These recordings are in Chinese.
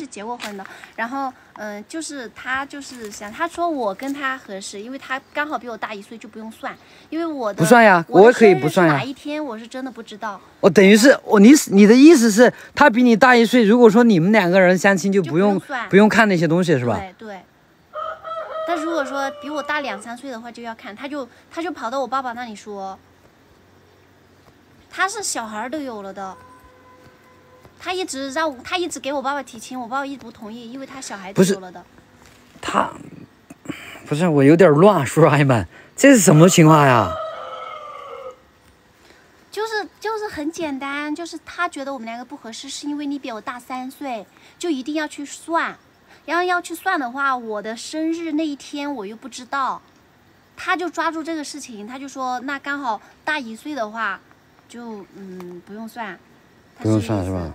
结过婚的。然后就是他就是想，他说我跟他合适，因为他刚好比我大1岁，就不用算。因为我的不算呀，我可以不算呀。 哪一天我是真的不知道。 我等于是你的意思是，他比你大1岁，如果说你们2个人相亲，就不用看那些东西是吧？ 对。但如果说比我大2、3岁的话，就要看。他就跑到我爸爸那里说，他是小孩都有了的。他一直给我爸爸提亲，我爸爸一直不同意，因为他小孩都有了的。 他不是我有点乱，叔叔阿姨们，这是什么情况呀？ 就是很简单，就是他觉得我们2个不合适，是因为你比我大3岁，就一定要去算。然后要去算的话，我的生日那一天我又不知道，他就抓住这个事情，他就说那刚好大1岁的话，就不用算。 不用算是吧？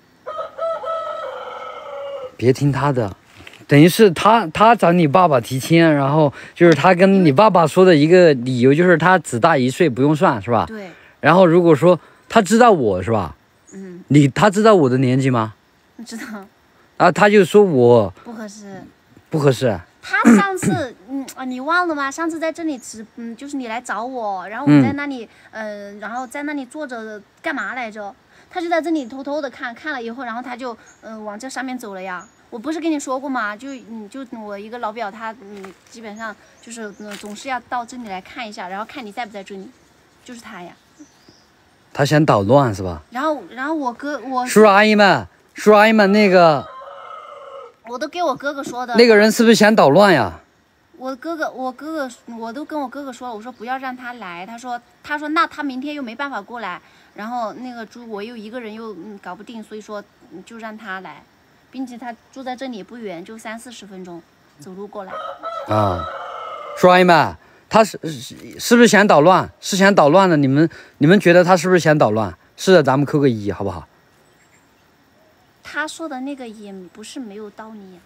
别听他的，等于是他找你爸爸提亲，然后就是他跟你爸爸说的一个理由，就是他只大1岁，不用算是吧？ 对。 然后如果说他知道我是吧？他知道我的年纪吗？ 知道。 啊，他就说我不合适。 不合适。 他上次你忘了吗？上次在这里就是你来找我，然后我在那里然后在那里坐着干嘛来着？他就在这里偷偷的看了以后，然后他就往这上面走了呀。我不是跟你说过吗？就我一个老表，他基本上就是总是要到这里来看一下，然后看你在不在这里，就是他呀。 他想捣乱是吧？ 然后我叔叔阿姨们那个， 我都给我哥哥说的。 那个人是不是想捣乱呀？ 我哥哥我都跟我哥哥说了，我说不要让他来。他说那他明天又没办法过来，然后那个我又一个人又搞不定，所以说就让他来，并且他住在这里也不远，就30-40分钟走路过来。 啊，叔阿姨们，他是不是想捣乱？是想捣乱的，你们觉得他是不是想捣乱？是的，咱们扣个1，好不好？ 他说的那个也不是没有道理呀。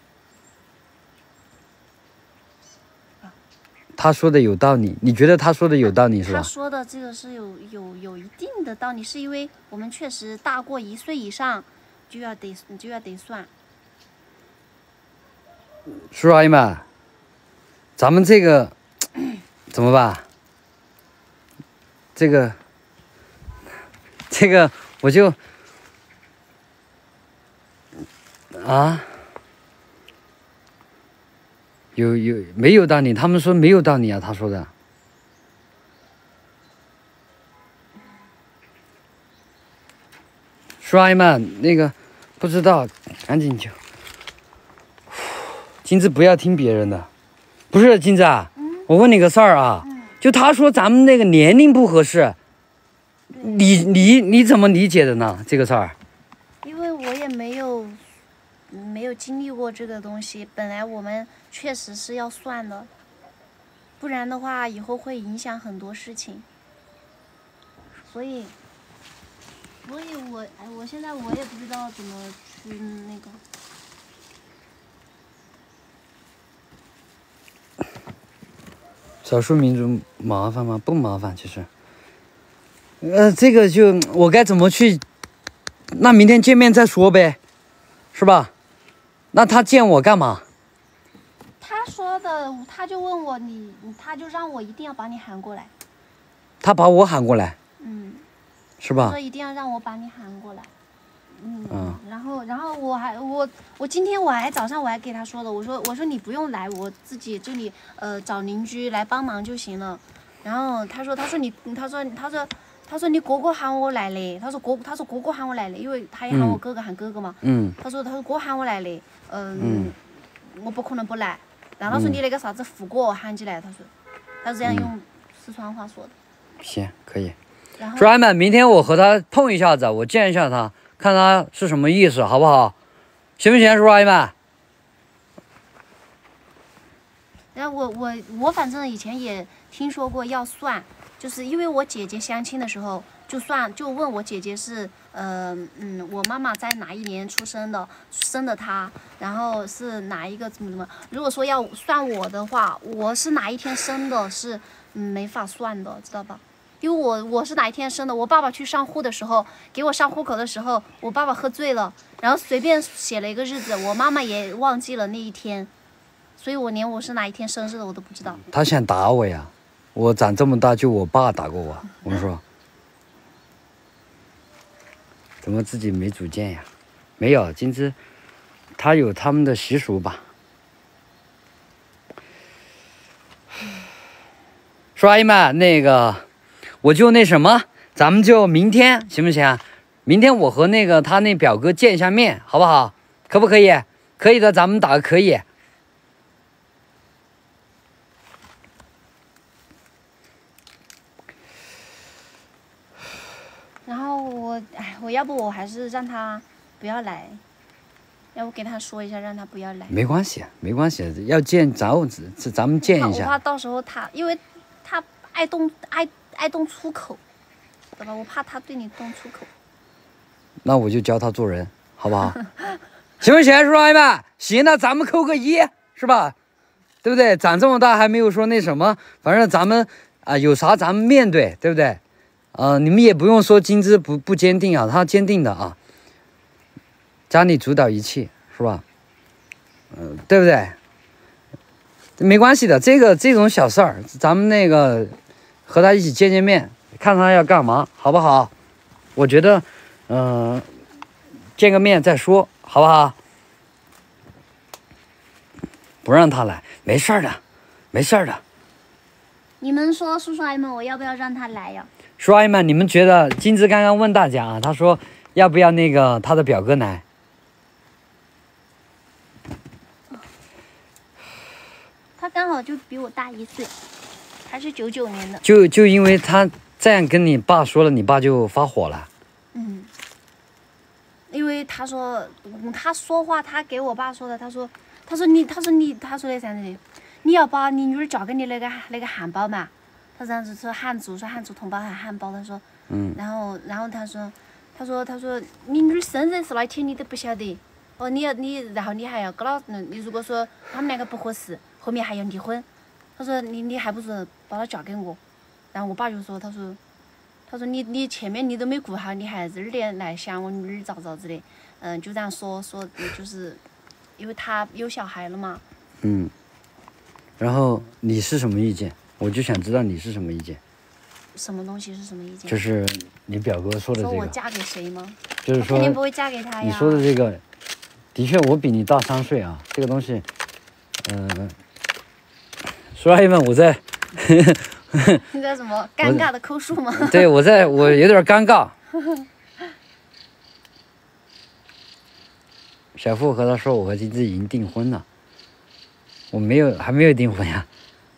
他说的有道理，你觉得他说的有道理是吧？ 他说的这个是有一定的道理，是因为我们确实大过1岁以上就要得算。 叔叔阿姨们，咱们这个怎么办？这个我就没有道理？他们说没有道理啊，他说的。叔阿姨们，那个不知道，赶紧就。金子不要听别人的，不是金子啊，我问你个事儿啊，就他说咱们那个年龄不合适，你怎么理解的呢？这个事儿？ 因为我也没有经历过这个东西，本来我们确实是要算的，不然的话以后会影响很多事情。所以我现在我也不知道怎么去那个。 少数民族麻烦吗？不麻烦，其实。这个就我该怎么去？那明天见面再说呗，是吧？那他见我干嘛？ 他说的，他就问我他就让我一定要把你喊过来。 他把我喊过来。是吧？ 他说一定要让我把你喊过来。然后我今天早上我还给他说了，我说你不用来，我自己这里找邻居来帮忙就行了。然后他说你哥哥喊我来的，他说哥哥喊我来的，因为他也喊我哥哥喊哥哥嘛。他说哥喊我来的，我不可能不来。然后他说你那个啥子副歌喊起来，他是这样用四川话说的。 行，可以。叔阿姨们，明天我和他碰一下子，我见一下他，看他是什么意思，好不好？行不行，叔阿姨们？ 然后我反正以前也听说过要算，就是因为我姐姐相亲的时候就问我姐姐是我妈妈在哪一年出生的，生的她，然后是哪一个怎么。如果说要算我的话，我是哪一天生的是没法算的，知道吧？ 因为我是哪一天生的，我爸爸去上户的时候，给我上户口的时候，我爸爸喝醉了，然后随便写了一个日子，我妈妈也忘记了那一天，所以我连我是哪一天生日的我都不知道。 他想打我呀，我长这么大就我爸打过我，我说，怎么自己没主见呀？没有，金枝，他有他们的习俗吧。说阿姨们，那个，我就那什么，咱们就明天行不行？明天我和那个他那表哥见一下面，好不好？可不可以？可以的，咱们打个可以。 然后我要不我还是让他不要来，要不给他说一下，让他不要来。 没关系，没关系，要见咱们见一我下。 怕到时候他，因为他爱动粗口，对吧？我怕他对你动粗口。 那我就教他做人，好不好？行不行，叔叔阿姨们？行，那咱们扣个1，是吧？对不对？长这么大还没有说那什么，反正咱们有啥咱们面对，对不对？你们也不用说金枝不坚定啊，他坚定的啊。家里主导一切，是吧？对不对？没关系的，这种小事儿，咱们那个和他一起见面，看他要干嘛，好不好？我觉得，见个面再说，好不好？不让他来，没事儿的，没事儿的。 你们说，叔叔阿姨们，我要不要让他来呀？ 叔阿姨们，你们觉得金枝刚刚问大家啊，他说要不要那个他的表哥来？ 他刚好就比我大1岁，他是99年的。 就因为他这样跟你爸说了，你爸就发火了。 因为他说话，他给我爸说的，他说的啥子？你要把你女儿嫁给你那个汉堡嘛？他这样子说汉族同胞喊汉堡，他说，然后他说你女儿生日是哪一天你都不晓得，哦然后你还要跟你如果说他们两个不合适，后面还要离婚，他说你还不如把她嫁给我，然后我爸就说他说你前面你都没顾好，你还这点来想我女儿咋子的，就这样说，就是因为他有小孩了嘛。 然后你是什么意见？我就想知道你是什么意见。 什么东西是什么意见？ 就是你表哥说的这个。 说我嫁给谁吗？ 就是说肯定不会嫁给他呀。 你说的这个，的确我比你大3岁啊，这个东西，说阿姨们，我在。 你在什么尴尬的抠数吗？ 对，我有点尴尬。小付和他说，我和金枝已经订婚了，我还没有订婚呀。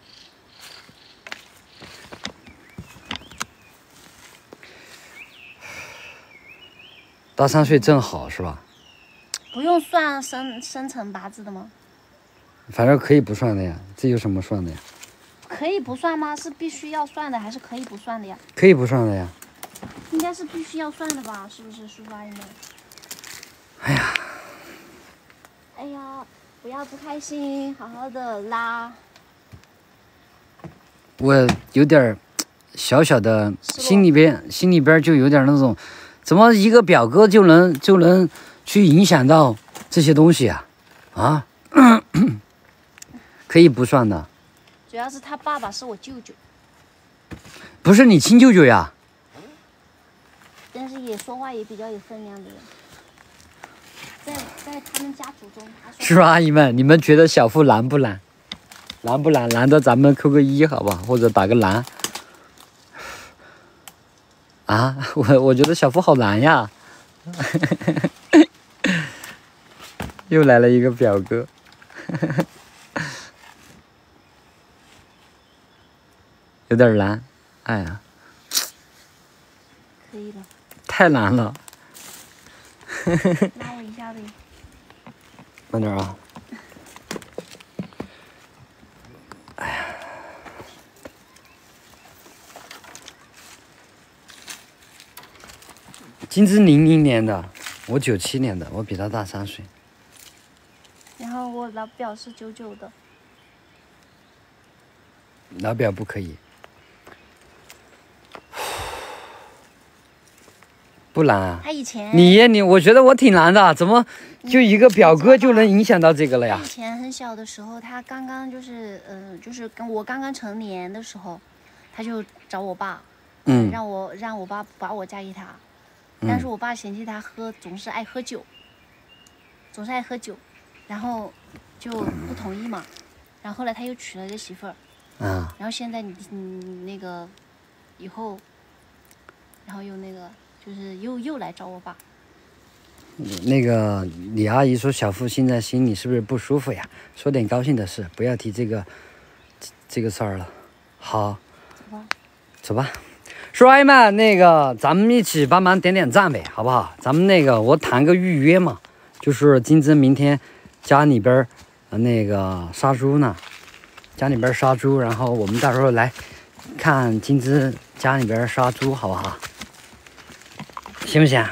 大3岁正好是吧？ 不用算生辰八字的吗？ 反正可以不算的呀，这有什么算的呀？ 可以不算吗？是必须要算的，还是可以不算的呀？ 可以不算的呀。 应该是必须要算的吧？是不是，叔叔阿姨们？ 哎呀， 哎呀，不要不开心，好好的啦。 我有点小小的心里边就有点那种，怎么一个表哥就能去影响到这些东西啊？啊，可以不算的。 主要是他爸爸是我舅舅， 不是你亲舅舅呀？ 但是也说话也比较有分量的人，在他们家族中， 是吧，阿姨们？你们觉得小付难不难？难不难？难的咱们扣个1，好吧，或者打个难。啊，我觉得小付好难呀。又来了一个表哥。有点难，哎呀， 可以了， 太难了。 拉我一下呗。 慢点啊。哎呀，金枝00年的，我97年的，我比他大3岁。 然后我老表是99的。 老表不可以。 不难啊。 他以前你，我觉得我挺难的，怎么就一个表哥就能影响到这个了呀他以？前很小的时候，他刚刚就是跟我刚刚成年的时候，他就找我爸，让我爸把我嫁给他，但是我爸嫌弃他总是爱喝酒，然后就不同意嘛，然后后来他又娶了一个媳妇儿，然后现在你那个以后，然后又那个就是又来找我爸。 那个李阿姨说，小付现在心里是不是不舒服呀？说点高兴的事，不要提这个事儿了。好，走吧。说阿姨们，那个咱们一起帮忙点点赞呗，好不好？咱们那个我谈个预约嘛，就是金枝明天家里边那个杀猪呢，然后我们到时候来看金枝家里边杀猪，好不好？行不行？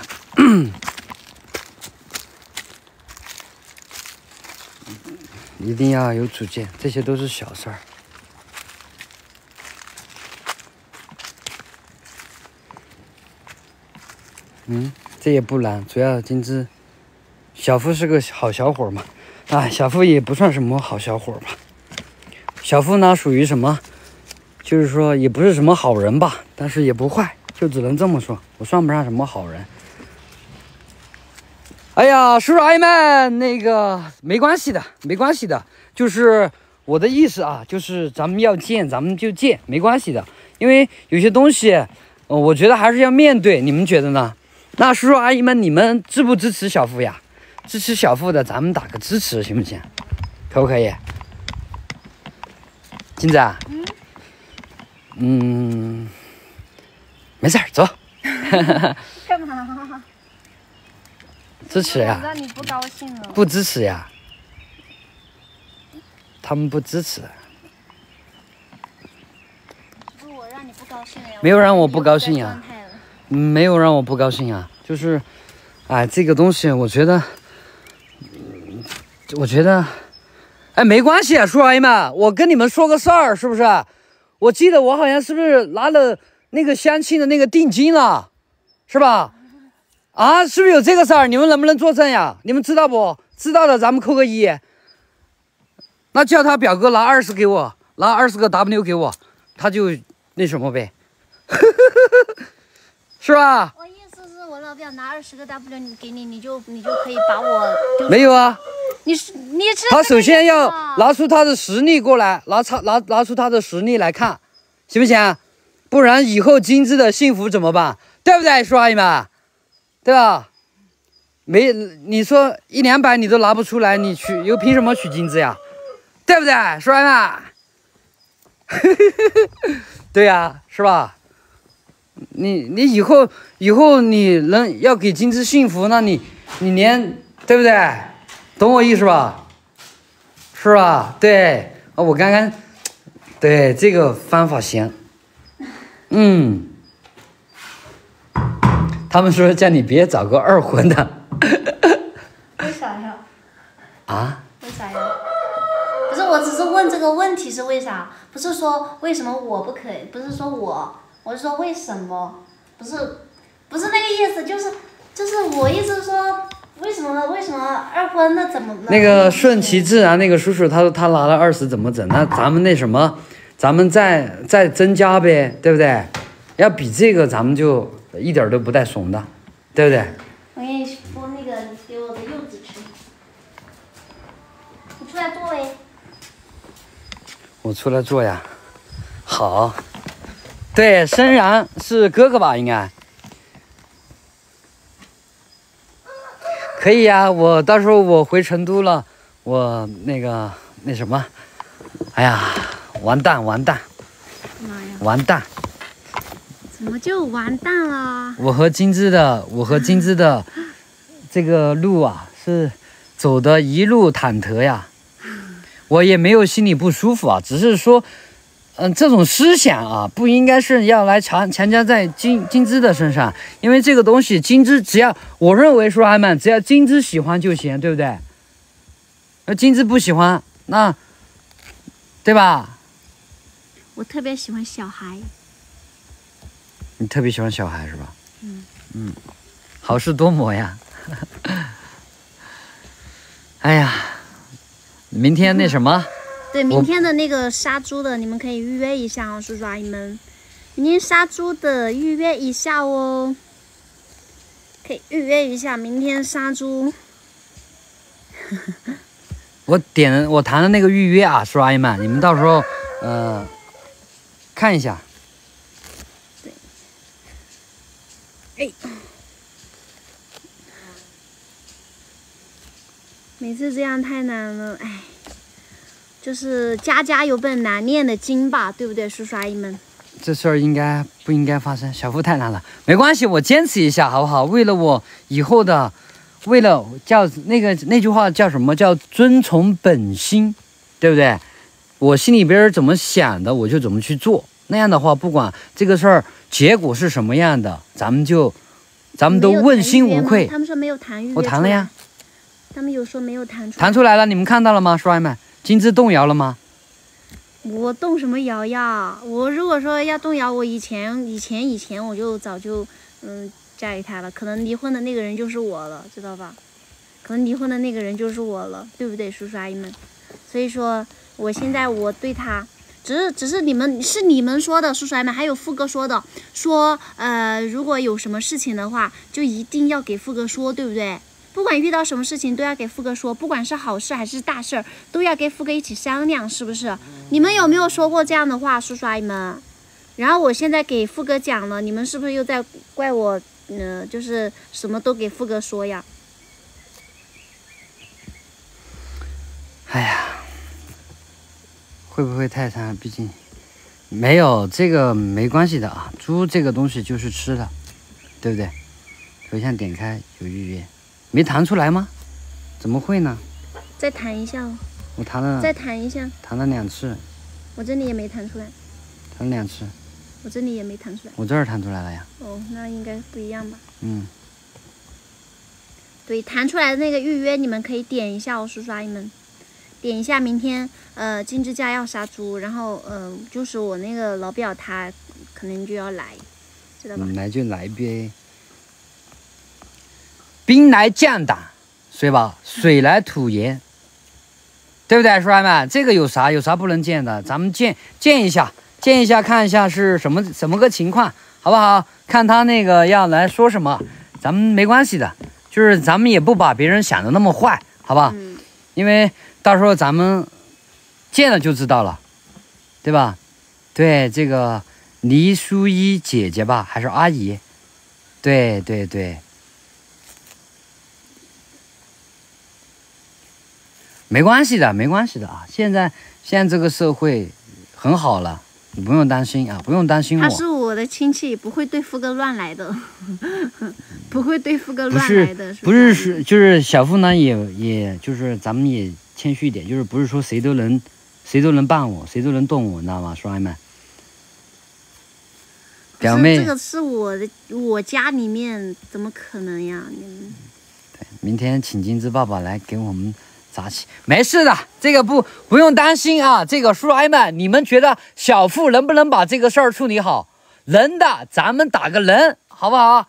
一定要有主见，这些都是小事儿。这也不难，主要金枝小付是个好小伙嘛。小付也不算什么好小伙吧。小付呢属于什么？就是说也不是什么好人吧，但是也不坏，就只能这么说。我算不上什么好人。哎呀，叔叔阿姨们，那个没关系的，就是我的意思啊，就是咱们要见，咱们就见，没关系的。因为有些东西，我觉得还是要面对，你们觉得呢？那叔叔阿姨们，你们支不支持小付呀？支持小付的，咱们打个支持，行不行？可不可以？金子啊，没事儿，走。 干嘛？ 支持呀？ 让你不高兴了。 不支持呀？他们不支持。 不是我让你不高兴了呀？ 没有让我不高兴呀。没有让我不高兴啊，就是，这个东西我觉得，没关系啊，叔叔阿姨们，我跟你们说个事儿，是不是？我记得我好像是不是拿了那个相亲的那个定金了，是吧？是不是有这个事儿？你们能不能作证呀？你们知道不？知道的咱们扣个一。那叫他表哥拿20给我，拿20个 W 给我，他就那什么呗。是吧？ 我意思是我老表拿20个 W 给你，你就可以把我没有啊？ 你是他首先要拿出他的实力过来，拿出他的实力来看，行不行？不然以后金枝的幸福怎么办？对不对，叔阿姨们？对吧？你说100-200你都拿不出来，你又凭什么娶金枝呀？对不对，叔阿姨们？对呀，是吧？你以后你要给金枝幸福，那你连对不对？懂我意思吧？是吧？对，我刚刚对这个方法行。他们说叫你别找个二婚的。 为啥呀？ 为啥呀？不是，我只是问这个问题是为啥？不是说为什么我不可以，不是说我是说为什么？不是那个意思，就是我意思是说，为什么二婚那怎么？ 那个顺其自然，那个叔叔他说他拿了20怎么整？那咱们那什么，咱们再增加呗，对不对？要比这个咱们就一点都不带怂的，对不对？ 我给你剥那个你给我的柚子吃，你出来坐呗。 我出来坐呀，好。对，深然是哥哥吧？应该可以呀。我到时候我回成都了，我那什么，哎呀，完蛋！ 妈呀！ 完蛋！ 怎么就完蛋了？ 我和金枝的这个路啊，是走的一路忐忑呀。我也没有心里不舒服啊，只是说。这种思想啊，不应该是要来强加在金枝的身上，因为这个东西，金枝只要我认为说，阿们只要金枝喜欢就行，对不对？而金枝不喜欢，那对吧？ 我特别喜欢小孩。 你特别喜欢小孩是吧？ 好事多磨呀。哎呀，明天那什么？ 对，明天的那个杀猪的，你们可以预约一下哦，叔叔阿姨们。明天杀猪的预约一下哦，可以预约一下明天杀猪。 我谈的那个预约啊，叔叔阿姨们，你们到时候看一下。 对。哎。每次这样太难了，哎。就是家家有本难念的经吧，对不对，叔叔阿姨们？ 这事儿不应该发生，小付太难了，没关系，我坚持一下好不好？为了我以后的，为了叫那句话叫什么？叫遵从本心，对不对？我心里边怎么想的，我就怎么去做。那样的话，不管这个事儿结果是什么样的，咱们都问心无愧。 他们说没有谈预约， 我谈了呀。 他们有说没有谈出来。 谈出来了，你们看到了吗，叔阿姨们？金枝动摇了吗？ 我动什么摇呀？我如果说要动摇，我以前我就早就嫁给他了。可能离婚的那个人就是我了，知道吧？可能离婚的那个人就是我了，对不对，叔叔阿姨们？所以说，我现在我对他，只是你们说的，叔叔阿姨们，还有富哥说的，说如果有什么事情的话，就一定要给富哥说，对不对？不管遇到什么事情都要给富哥说，不管是好事还是大事都要跟富哥一起商量，是不是？你们有没有说过这样的话，叔叔阿姨们？然后我现在给富哥讲了，你们是不是又在怪我？就是什么都给富哥说呀？ 哎呀，会不会太惨？毕竟没有这个没关系的啊，猪这个东西就是吃的，对不对？头像点开有预约。没弹出来吗？怎么会呢？ 再弹一下哦。 我弹了。 再弹一下。 弹了2次。 我这里也没弹出来。 弹了2次。 我这里也没弹出来。 我这儿弹出来了呀。 哦，那应该不一样吧？ 嗯。 对，弹出来的那个预约，你们可以点一下哦，叔叔阿姨们，点一下明天金枝家要杀猪，然后就是我那个老表他可能就要来，知道吧？ 来就来呗。兵来将挡，对吧？水来土掩，对不对，叔阿姨们？这个有啥不能见的？咱们见一下，看一下是什么个情况，好不好？看他那个要来说什么，咱们没关系的，就是咱们也不把别人想的那么坏，好吧？因为到时候咱们见了就知道了，对吧？对，这个黎淑一姐姐吧，还是阿姨？对。没关系的啊！现在这个社会很好了，你不用担心啊，不用担心我。 他是我的亲戚，不会对富哥乱来的，不会对富哥乱来的。 不是，就是小富呢，也就是咱们也谦虚一点，就是不是说谁都能办我，谁都能动我，你知道吗，叔阿姨们？表妹， 这个是我家里面，怎么可能呀？ 对，明天请金枝爸爸来给我们。杂气没事的，这个不用担心啊。这个叔叔阿姨们，你们觉得小付能不能把这个事儿处理好？能的，咱们打个人，好不好？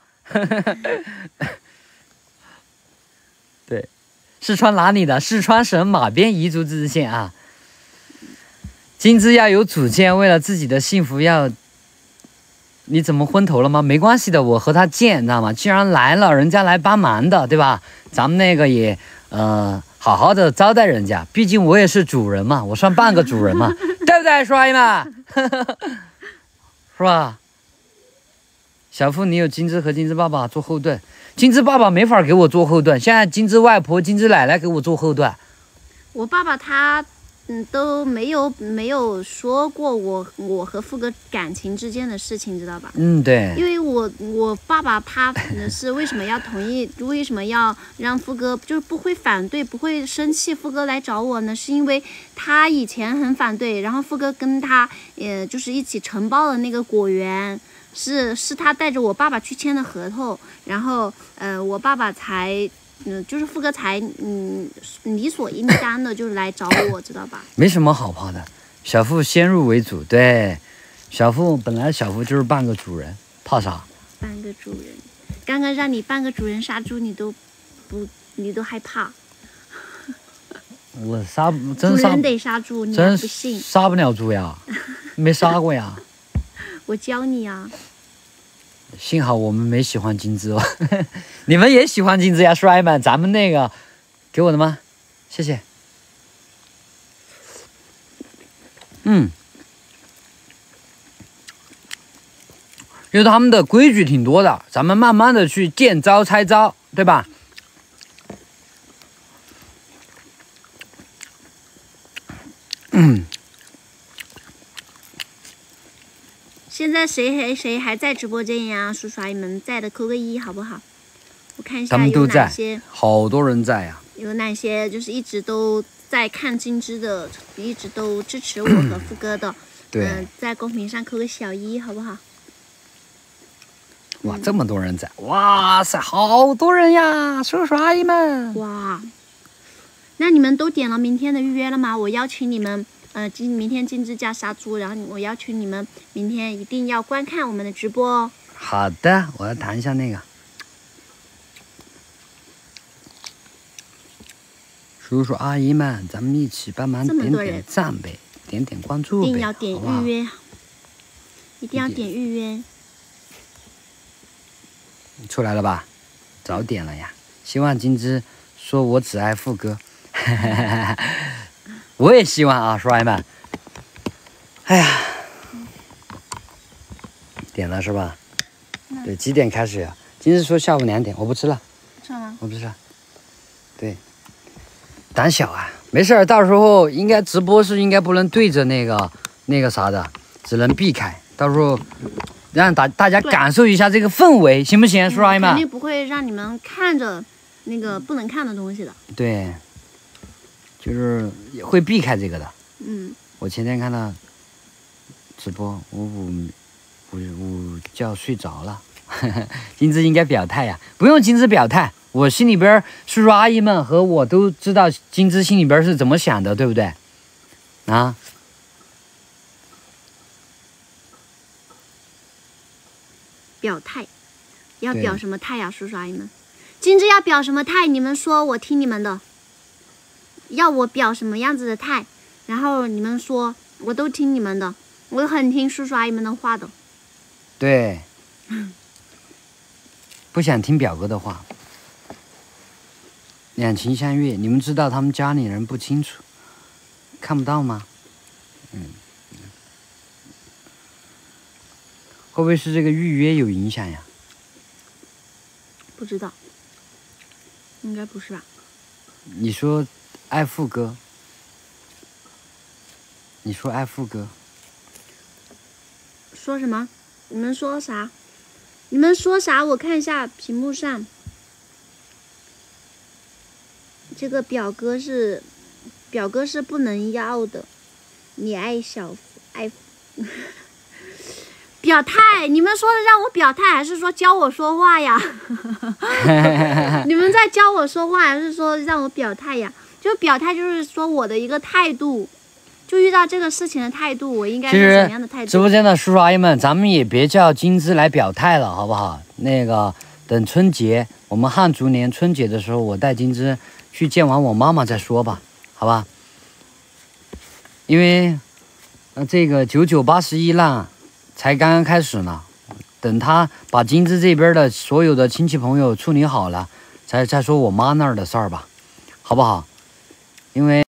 对，四川哪里的？四川省马边彝族自治县啊。金枝要有主见，为了自己的幸福要。你怎么昏头了吗？没关系的，我和他见，你知道吗？既然来了，人家来帮忙的，对吧？咱们那个也好好的招待人家，毕竟我也是主人嘛，我算半个主人嘛，对不对，叔阿姨们？是吧？小付，你有金枝和金枝爸爸做后盾，金枝爸爸没法给我做后盾，现在金枝外婆、金枝奶奶给我做后盾。 我爸爸他都没有说过我和富哥感情之间的事情，知道吧？ 对。 因为我爸爸他是为什么要同意，为什么要让富哥就是不会反对，不会生气富哥来找我呢？是因为他以前很反对，然后富哥跟他就是一起承包的那个果园，是他带着我爸爸去签的合同，然后我爸爸才。就是富哥才理所应当的，就是来找我，知道吧？ 没什么好怕的，小付先入为主，对，小付本来就是半个主人，怕啥？ 半个主人， 刚刚让你扮个主人杀猪，你都害怕。 我杀真主杀人得杀猪，你还真不信？ 杀不了猪呀，没杀过呀。 我教你啊。 幸好我们没喜欢金枝哦，你们也喜欢金枝呀，帅们，咱们那个给我的吗？谢谢。就是他们的规矩挺多的，咱们慢慢的去见招拆招，对吧？ 现在谁还在直播间呀？叔叔阿姨们在的扣个1好不好？我看一他下有哪们都在些， 好多人在呀。 有哪些就是一直都在看金枝的，一直都支持我和富哥的。 对， 在公屏上扣个小1好不好？ 哇，这么多人在，哇塞，好多人呀，叔叔阿姨们。 哇，那你们都点了明天的预约了吗？我邀请你们，明天金枝家杀猪，然后我邀请你们明天一定要观看我们的直播哦。 好的，我要谈一下那个。叔叔阿姨们，咱们一起帮忙点点赞呗，点点关注呗， 一定要点预约，一定要点预约。 出来了吧？早点了呀！希望金枝说我只爱富哥，我也希望啊，叔阿姨们。哎呀，点了是吧？对，几点开始呀？金枝说下午2点，我不吃了。 吃了吗？ 我不吃了。对，胆小啊，没事儿，到时候应该直播是应该不能对着那个啥的，只能避开，到时候。让大家感受一下这个氛围，行不行，叔叔阿姨们？ 肯定不会让你们看着那个不能看的东西的。 对，就是会避开这个的。我前天看到直播，我午觉睡着了。金枝应该表态呀，不用金枝表态，我心里边叔叔阿姨们和我都知道金枝心里边是怎么想的，对不对？啊？ 表态，要表什么态呀，叔叔阿姨们？金枝要表什么态？你们说，我听你们的。要我表什么样子的态？然后你们说，我都听你们的，我很听叔叔阿姨们的话的。 对。不想听表哥的话。两情相悦，你们知道他们家里人不清楚，看不到吗？会不会是这个预约有影响呀？ 不知道，应该不是吧？ 你说爱富哥，你说爱富哥， 说什么？你们说啥？你们说啥？我看一下屏幕上，这个表哥是不能要的。你爱小爱。表态，你们说的让我表态，还是说教我说话呀？你们在教我说话，还是说让我表态呀？就表态就是说我的一个态度，就遇到这个事情的态度，我应该是什么样的态度？ 直播间的叔叔阿姨们，咱们也别叫金枝来表态了，好不好？那个等春节，我们汉族年春节的时候，我带金枝去见完我妈妈再说吧，好吧？因为这个9981浪。才刚刚开始呢，等他把金枝这边的所有的亲戚朋友处理好了，再说我妈那儿的事儿吧，好不好？因为。